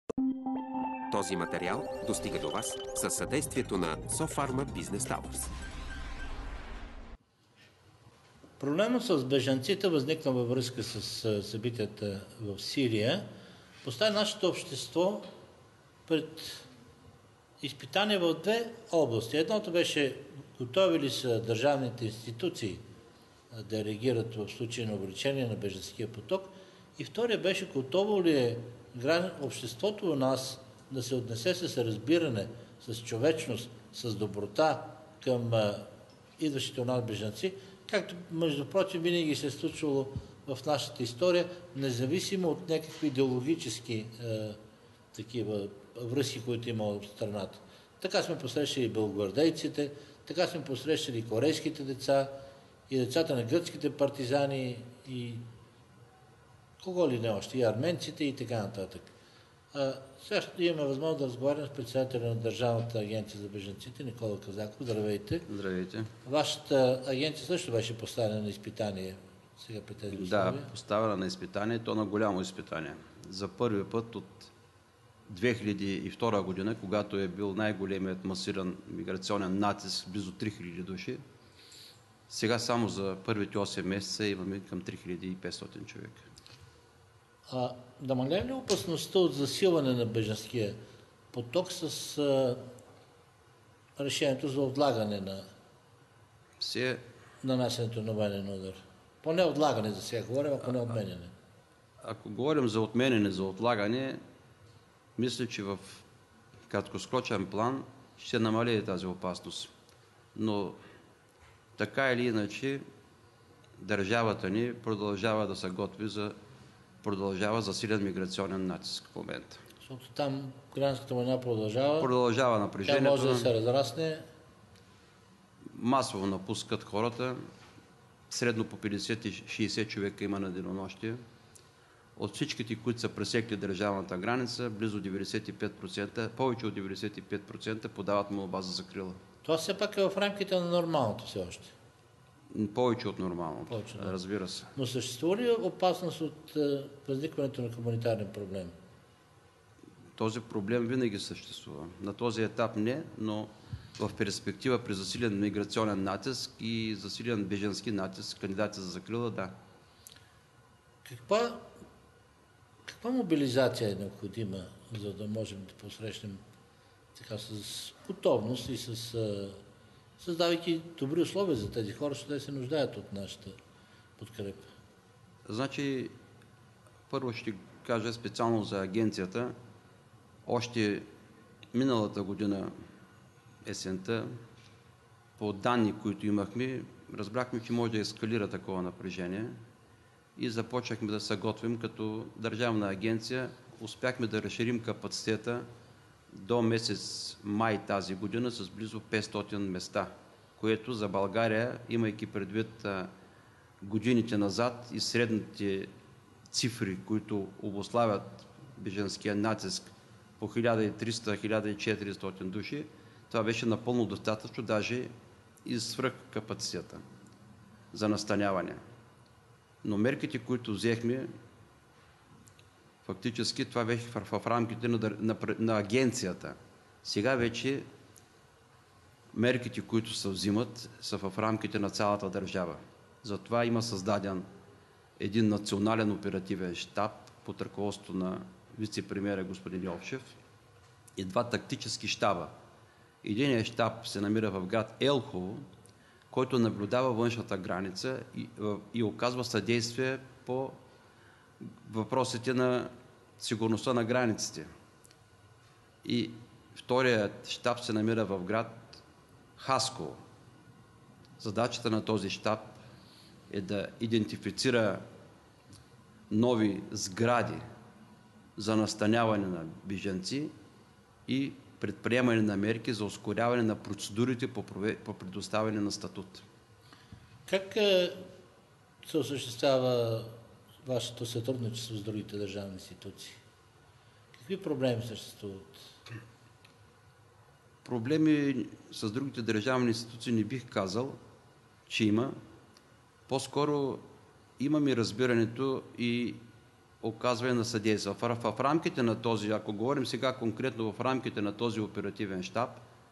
Този материал достига до вас със съдействието на SoFarma Business Towers. Проблемът с бежанците възникна във връзка с събитията в Сирия. Поставя нашето общество пред изпитания в две области. Едното беше готови ли са държавните институции да реагират в случай на увеличение на бежанския поток. И втория беше готово ли е обществото у нас да се отнесе с разбиране, с човечност, с доброта към идващите у нас бежанци, както, между прочим, винаги се е случвало в нашата история, независимо от някакви идеологически такива връзки, които има в страната. Така сме посрещали белогвардейците, така сме посрещали корейските деца и децата на гръцките партизани и кого ли не още, и арменците и така нататък. Сега ще имаме възможност да разговарям с председателя на Държавната агенция за бежанците Никола Казаков. Здравейте. Здравейте. Вашата агенция също беше поставена на изпитание сега при тези условия. Да, поставена на изпитание, то на голямо изпитание. За първи път от 2002 година, когато е бил най-големият масиран миграционен натиск, близо 3000 души, сега само за първите 8 месеца имаме към 3500 човека. Намалява ли опасността от засилване на бежанския поток с решението за отлагане на нанасянето на военен удар? Поне отлагане за сега говорим, ако не отменяне. Ако говорим за отменяне, за отлагане, мисля, че в краткосрочен план ще намали тази опасност. Но така или иначе, държавата ни продължава да се готви продължава засилен миграционен натиск в момента. Защото там гражданската война продължава. Продължава напрежението. Тя може да се разрасне. Масово напускат хората. Средно по 50-60 човека има на денонощие. От всичките, които са пресекли държавната граница, близо 95%, повече от 95% подават молба за закрила. Това все пак е в рамките на нормалното все още. Повече от нормалното, разбира се. Но съществува ли опасност от възникването на хуманитарен проблем? Този проблем винаги съществува. На този етап не, но в перспектива при засилен миграционен натиск и засилен беженски натиск, кандидати за закрила, да. Каква мобилизация е необходима, за да можем да посрещнем така с готовност и създавайки добри условия за тези хора, защото те се нуждаят от нашата подкрепа? Значи, първо ще кажа специално за агенцията. Още миналата година, есента, по данни, които имахме, разбрахме, че може да ескалира такова напрежение и започнахме да се готвим като държавна агенция. Успяхме да разширим капацитета до месец май тази година с близо 500 места, което за България, имайки предвид годините назад и средните цифри, които обуславят бежанския натиск по 1300-1400 души, това беше напълно достатъчно, даже и свръх капацитета за настаняване. Но мерките, които взехме, фактически това беше в рамките на агенцията. Сега вече мерките, които се взимат, са в рамките на цялата държава. Затова има създаден един национален оперативен щаб под ръководството на вице-премиера господин Йовчев и два тактически щаба. Единият щаб се намира в град Елхово, който наблюдава външната граница и оказва съдействие по въпросите на сигурността на границите. И вторият щаб се намира в град Хасково. Задачата на този щаб е да идентифицира нови сгради за настаняване на бежанци и предприемане на мерки за ускоряване на процедурите по предоставяне на статут. Как се осъществява вашето сътрудничество с другите държавни институции? Какви проблеми съществуват? Проблеми с другите държавни институции не бих казал, че има. По-скоро имаме разбирането и оказване на съдействие. В рамките на този, ако говорим сега конкретно в рамките на този оперативен щаб,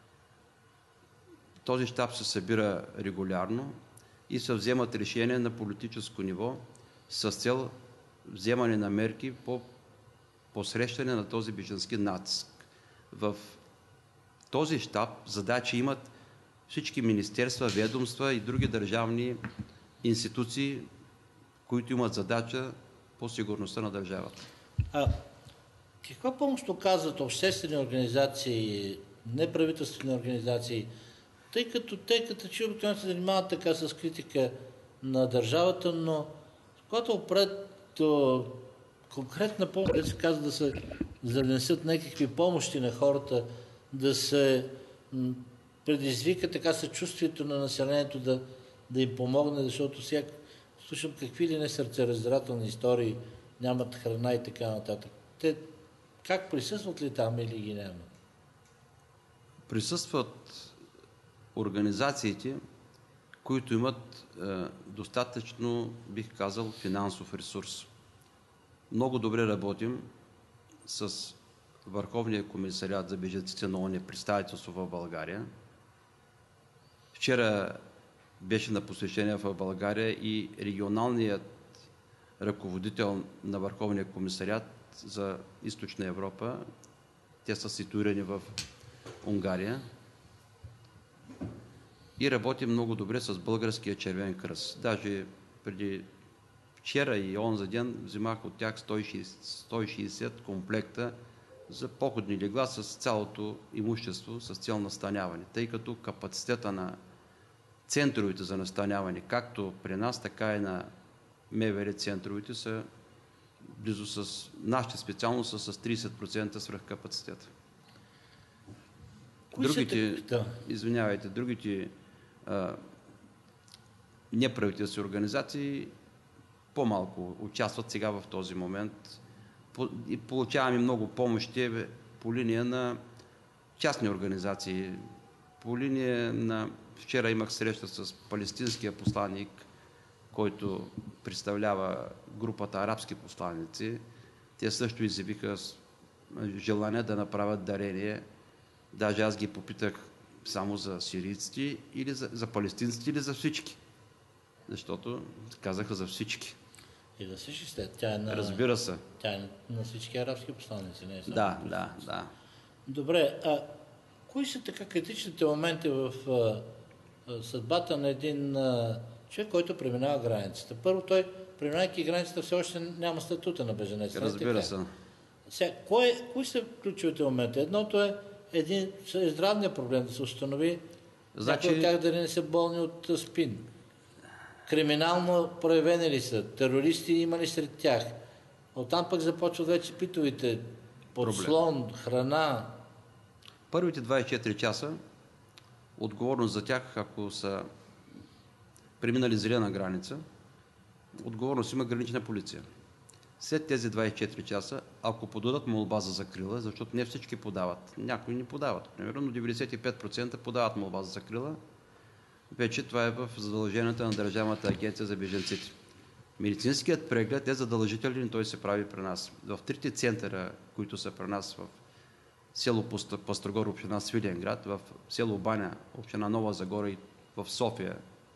този щаб се събира регулярно и се вземат решения на политическо ниво с цел вземане на мерки по посрещане на този бежански натиск. В този щаб задачи имат всички министерства, ведомства и други държавни институции, които имат задача по сигурността на държавата. Каква помощ оказват обществени организации, неправителствени организации, тъй като те като че обикновено се занимават така с критика на държавата, но когато опред до конкретна помощ, да се казва да занесат някакви помощи на хората, да се предизвика така съчувствието на населението да им помогне, защото сега слушам какви ли не сърцераздирателни истории, нямат храна и така нататък. Те как присъстват ли там или ги няма? Присъстват организациите, които имат достатъчно, бих казал, финансов ресурс. Много добре работим с Върховния комисариат за бежанците на ООН представителство в България. Вчера беше на посещение в България и регионалният ръководител на Върховния комисариат за Източна Европа. Те са ситуирани в Унгария. И работим много добре с Българския червен кръст. Даже преди вчера и онзи ден взимах от тях 160 комплекта за походни легла с цялото имущество с цел настаняване, тъй като капацитета на центровете за настаняване, както при нас, така и на МВР центровете са близо с нашите специално са с 30% свръхкапацитета. Другите неправителствени организации по-малко участват сега в този момент. И получаваме много помощи по линия на частни организации. По линия на... Вчера имах среща с палестинския посланник, който представлява групата арабски посланици. Те също изявиха желание да направят дарение. Даже аз ги попитах само за сирийците или за палестинците или за всички. Защото казаха за всички. И за всички след. Тя е на... Разбира се. Тя е на всички арабски посланици, не е само. Да. Добре, кои са така критичните моменти в съдбата на един човек, който преминава границата? Първо, той, преминавайки границата, все още няма статута на бежанец. Разбира се. Сега, кои са ключовите моменти? Едното е здравният проблем, да се установи някои от тях дали не са болни от СПИН. Криминално проявени ли са? Терористи има ли сред тях? Оттам пък започват вече питовите. Подслон, храна. Първите 24 часа отговорност за тях, ако са преминали зелена граница, отговорност има гранична полиция. След тези 24 часа, ако подадат молба за закрила, защото не всички подават, някои не подават, примерно, но 95% подават молба за закрила, вече това е в задълженията на Държавната агенция за бежанците. Медицинският преглед е задължителен, той се прави при нас. В трите центъра, които са при нас в село Пъстрогор, община Свиленград, в село Баня, община Нова Загора и в София,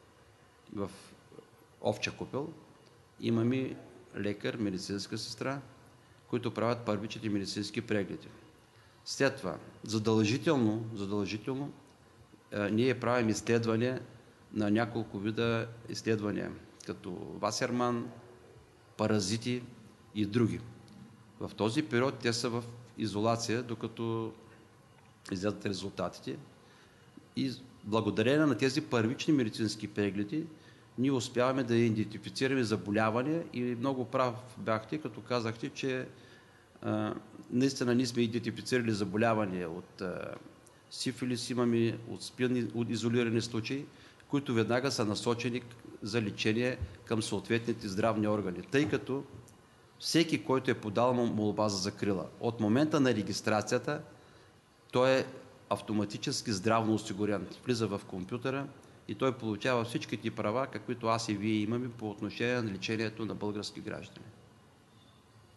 в Овча купел, имаме лекар, медицинска сестра, които правят първичните медицински прегледи. След това, задължително, ние правим изследвания на няколко вида изследвания, като Васерман, паразити и други. В този период те са в изолация, докато излязат резултатите. И благодарение на тези първични медицински прегледи, ние успяваме да идентифицираме заболявания и много прав бяхте, като казахте, че наистина ние сме идентифицирали заболявания от сифилис, имаме от СПИН, от изолирани случаи, които веднага са насочени за лечение към съответните здравни органи, тъй като всеки, който е подал молба за закрила, от момента на регистрацията, той е автоматически здравно осигурен. Влиза в компютъра и той получава всичките права, каквито аз и вие имаме по отношение на лечението на български граждани.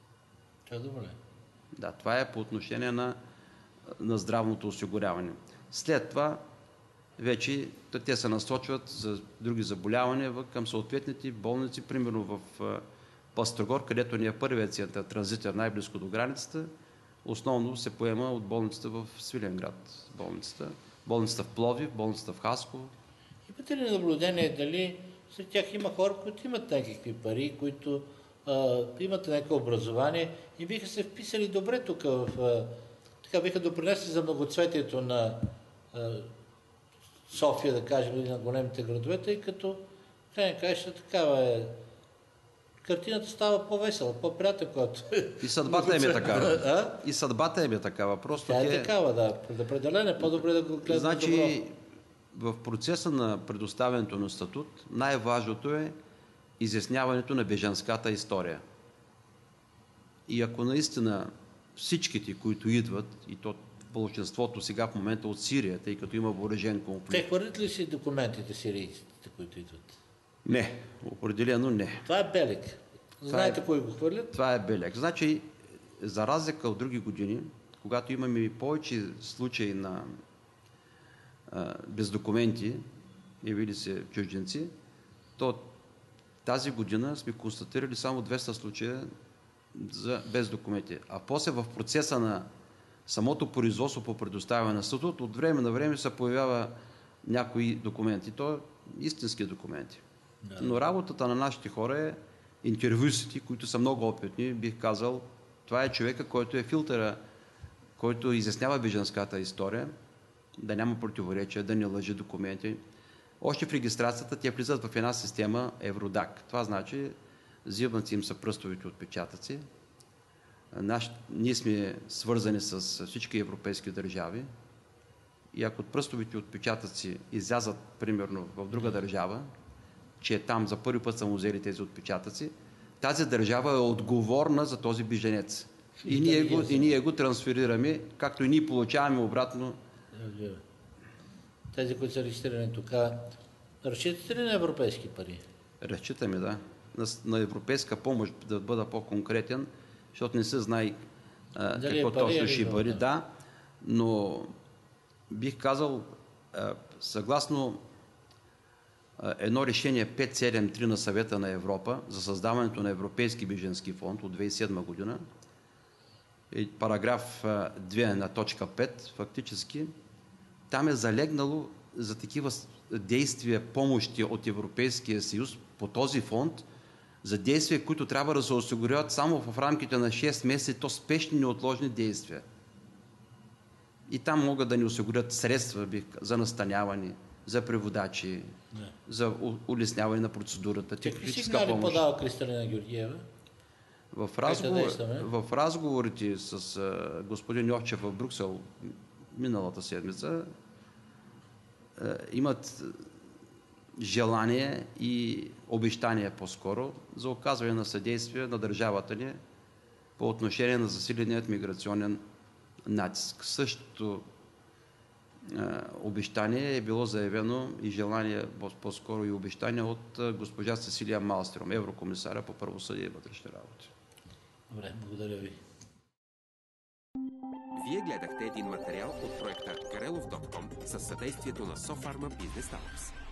Това е добре. Да, това е по отношение на здравното осигуряване. След това вече те се насочват за други заболявания към съответните болници, примерно в Пъстрогор, където ни е първият център транзитен най-близко до границата. Основно се поема от болницата в Свиленград, болницата в Пловдив, болницата в Хасково. Имате ли наблюдение дали сред тях има хора, които имат някакви пари, които имат някакво образование и биха се вписали добре тук така биха допринесли за многоцветието на София, да кажем, или на големите градове, тъй като крайна каща такава е. Картината става по-весела, по-приятна, когато И съдбата им е такава. И съдбата им е такава. Просто тя е такава, да. Предопределен е по-добре да го гледаме Значи, в процеса на предоставянето на статут, най-важното е изясняването на бежанската история. И ако наистина всичките, които идват, и то большинството сега в момента от Сирия, тъй като има въоръжен конфликт. Те хвърлят ли си документите сирийците, които идват? Не, определено не. Това е белег. Знаете кой го хвърлят? Това е белег. Значи, за разлика от други години, когато имаме повече случаи на без документи, явили се чужденци, то тази година сме констатирали само 200 случая без документи. А после в процеса на самото производство по предоставяне на статут, от време на време се появява някои документи. То е истински документи. Да. Но работата на нашите хора е интервюсите, които са много опитни, бих казал, това е човека, който е филтъра, който изяснява бежанската история, да няма противоречия, да не лъжи документи. Още в регистрацията те влизат в една система Евродак. Това значи, взимат им са пръстовите отпечатъци. Ние сме свързани с всички европейски държави и ако пръстовите отпечатъци излязат, примерно, в друга държава, че там за първи път са му взели тези отпечатъци, тази държава е отговорна за този беженец. И ние го трансферираме, както и ние получаваме обратно. Тези, които са регистрирани тук, разчитате ли на европейски пари? Разчитаме, да. На европейска помощ, да бъда по-конкретен, защото не се знае какво точно ще бъде. Да, но бих казал, съгласно едно решение 573 на Съвета на Европа за създаването на Европейски беженски фонд от 2007 година, параграф 2 на точка 5, фактически, там е залегнало за такива действия, помощи от Европейския съюз по този фонд, за действия, които трябва да се осигуряват само в рамките на 6 месеца, то спешни неотложни действия. И там могат да ни осигурят средства за настаняване, за преводачи, за улесняване на процедурата, техническа помощ. Какви подава Кристалина Георгиева? В разговорите с господин Йовчев в Брюксел миналата седмица имат желание и обещание по-скоро за оказване на съдействие на държавата ни по отношение на засиленият миграционен натиск. Същото обещание е било заявено и желание, по-скоро и обещание от госпожа Сесилия Малстром, еврокомисаря по правосъдие и вътрешни работи. Добре, благодаря ви. Вие гледахте един материал от проекта Karelov.com със съдействието на SoFarma Business Talks.